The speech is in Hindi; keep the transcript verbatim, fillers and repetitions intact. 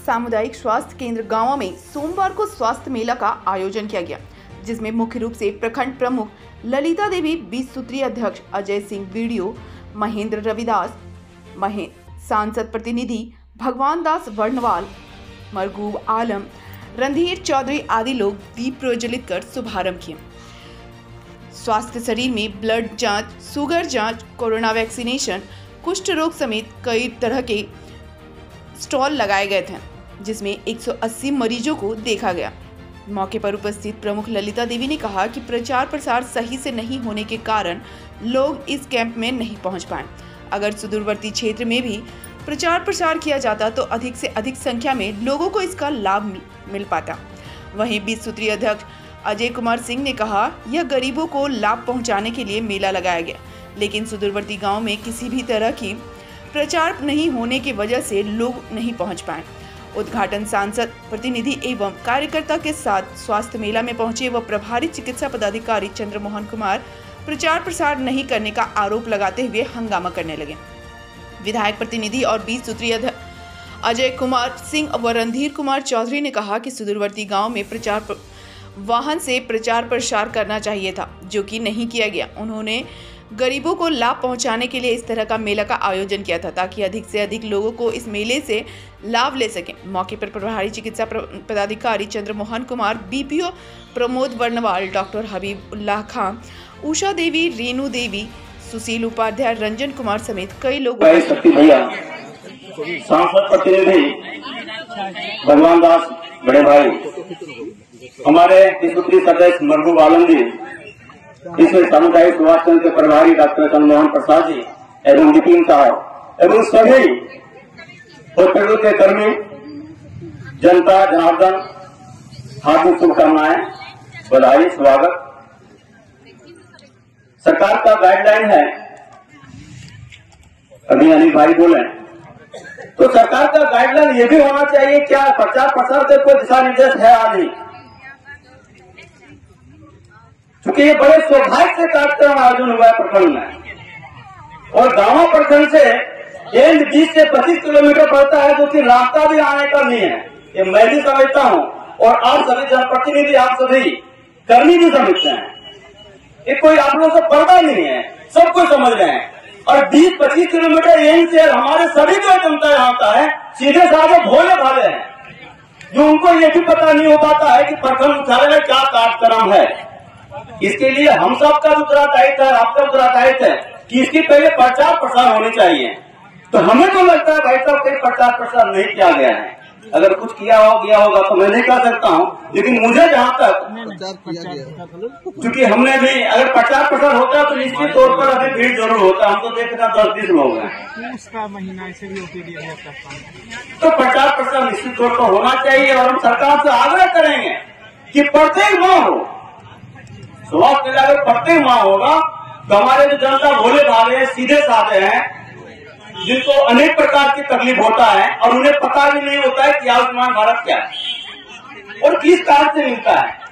सामुदायिक स्वास्थ्य केंद्र गाँव में सोमवार को स्वास्थ्य मेला का आयोजन किया गया, जिसमें मुख्य रूप से प्रखंड प्रमुख ललिता देवी, बीस सूत्रीय अध्यक्ष अजय सिंह वीडियो, महेंद्र रविदास, महे सांसद प्रतिनिधि भगवान दास वर्णवाल, मरगूब आलम, रणधीर चौधरी आदि लोग दीप प्रज्वलित कर शुभारंभ किया। स्वास्थ्य शरीर में ब्लड जांच, शुगर जांच, कोरोना वैक्सीनेशन, कुष्ठ रोग समेत कई तरह के स्टॉल लगाए गए थे, जिसमें एक सौ अस्सी मरीजों को देखा गया। मौके पर उपस्थित प्रमुख ललिता देवी ने कहा कि प्रचार प्रसार सही से नहीं होने के कारण लोग इस कैंप में नहीं पहुंच पाए। अगर सुदूरवर्ती क्षेत्र में भी प्रचार प्रसार किया जाता तो अधिक से अधिक संख्या में लोगों को इसका लाभ मिल पाता। वहीं बीस सूत्रीय अध्यक्ष अजय कुमार सिंह ने कहा, यह गरीबों को लाभ पहुंचाने के लिए मेला लगाया गया, लेकिन सुदूरवर्ती गांव में किसी भी तरह की प्रचार नहीं होने की वजह से लोग नहीं पहुंच पाए। उद्घाटन सांसद प्रतिनिधि एवं कार्यकर्ता के साथ स्वास्थ्य मेला में पहुंचे व प्रभारी चिकित्सा पदाधिकारी चंद्रमोहन कुमार प्रचार प्रसार नहीं करने का आरोप लगाते हुए हंगामा करने लगे। विधायक प्रतिनिधि और बीस सूत्रीय अजय कुमार सिंह व रणधीर कुमार चौधरी ने कहा कि सुदूरवर्ती गांव में प्रचार प्र... वाहन से प्रचार प्रसार करना चाहिए था, जो कि नहीं किया गया। उन्होंने गरीबों को लाभ पहुंचाने के लिए इस तरह का मेला का आयोजन किया था, ताकि अधिक से अधिक लोगों को इस मेले से लाभ ले सकें। मौके पर प्रभारी चिकित्सा पदाधिकारी चंद्रमोहन कुमार, बीपीओ प्रमोद वर्णवाल, डॉक्टर हबीबुल्लाह खां, उषा देवी, रेणु देवी, सुशील उपाध्याय, रंजन कुमार समेत कई लोग। सांसद प्रतिनिधि भगवान दास बड़े भाई, हमारे सूत्री सदस्य मरगूब आलम जी, इसमें सामुदायिक स्वास्थ्य केंद्र के प्रभारी डॉक्टर चंद्रमोहन प्रसाद जी एवं नितिन साहब एवं सभी हॉस्पिटल के कर्मी, जनता जनार्दन, हार्दिक शुभकामनाएं, बधाई, स्वागत। सरकार का गाइडलाइन है, अभी अनिल भाई बोले, तो सरकार का गाइडलाइन ये भी होना चाहिए क्या प्रचार प्रसार के कोई दिशा निर्देश है आज ही, क्योंकि ये बड़े सौभाग्य से कार्यक्रम आयोजन हुआ है प्रखंड में, और गांव प्रखंड से एक बीस से पच्चीस किलोमीटर पड़ता है, जो कि रास्ता भी आने का नहीं है। ये मैं भी समझता हूँ और आप सभी जनप्रतिनिधि, आप सभी कर्मी भी समझते हैं। ये कोई आप लोगों से पर्दा नहीं है, सब कुछ समझ रहे हैं। और बीस पच्चीस किलोमीटर यहीं से हमारे सभी जो जनता यहाँ का है, सीधे साधे भोले भाले हैं, जो उनको ये भी पता नहीं हो पाता है कि प्रखंड मुख्यालय में क्या कार्यक्रम है। इसके लिए हम सबका उत्तरदायित्व है, आपका उत्तरदायित्व है कि इसकी पहले प्रचार प्रसार होनी चाहिए। तो हमें तो लगता है भाई साहब कहीं प्रचार प्रसार नहीं किया गया है। अगर कुछ किया हो गया होगा तो मैं नहीं कह सकता हूँ, लेकिन मुझे जहाँ तक, क्योंकि हमने भी अगर प्रचार प्रसार होता है तो निश्चित तौर पर अभी भीड़ जरूर होता है। हम तो देखना दस बीस लोग हैं, उसका महीना ऐसे भी तो प्रचार प्रसार निश्चित तौर पर होना चाहिए। और हम सरकार से आग्रह करेंगे कि प्रत्येक माह हो स्वास्थ्य मेला, अगर प्रत्येक माह होगा तो हमारे जो जनता भोले भाले हैं, सीधे साधे हैं, जिनको अनेक प्रकार की तकलीफ होता है और उन्हें पता भी नहीं होता है कि आयुष्मान भारत क्या है और किस कारण से मिलता है।